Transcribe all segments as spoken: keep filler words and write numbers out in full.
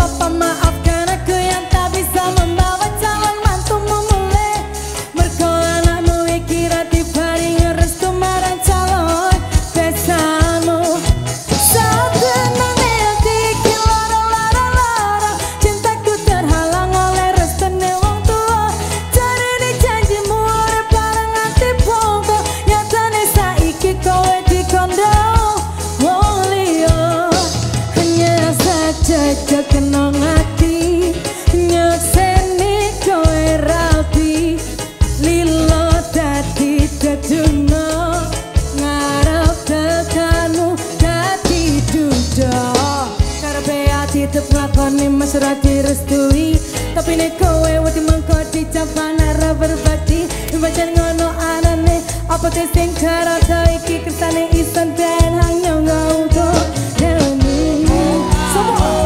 papa maafkan aku yang tak bisa membawa calon mantumu mulai. Mergo anakmu iki ra diparingi restu marang calon besamu. Saat tenang hati iki lara-lara-lara, cintaku terhalang oleh restune wong tua. Jarine janjimu urip bareng nganti pokok, nyatane saiki kowe dikondo wong liya. Hanya saja kenang hati nyekseni kowe rapi, lilo dadi dedungo ngarep tekanmu dadi duda. Karepe ati tetep nglakoni mesra direstui, tapi nek kowe wedi mengko dicapane ora berbakti. Pancen ngono anane apa te sing karata iki kersane isen ben hanya ngauto demi semua.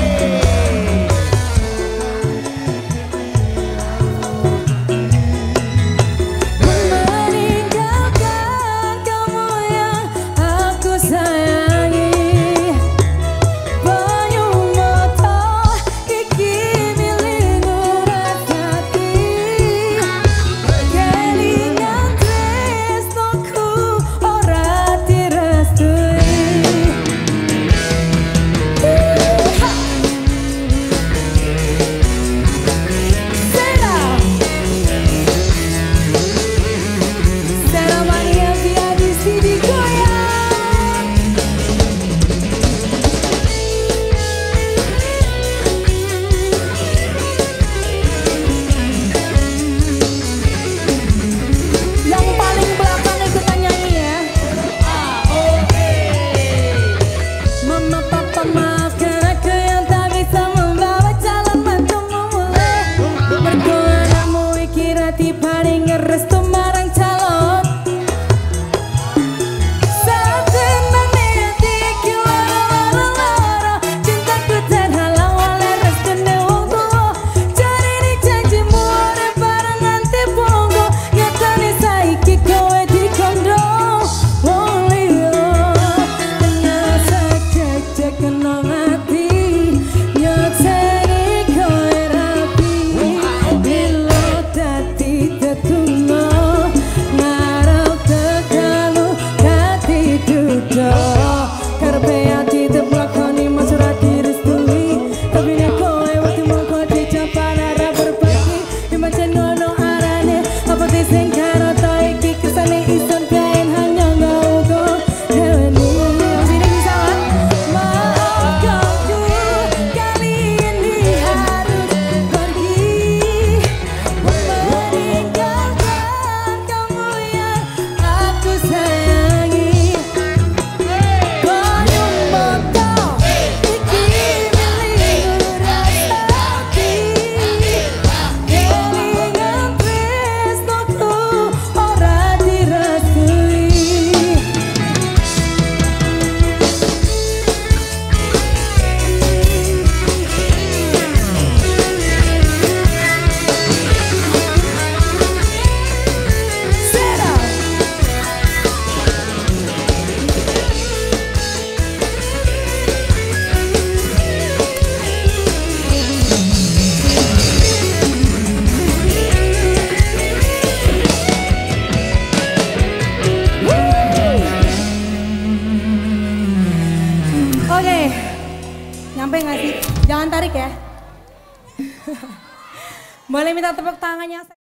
Oke, nyampe nggak sih? Jangan tarik ya. Boleh minta tepuk tangannya.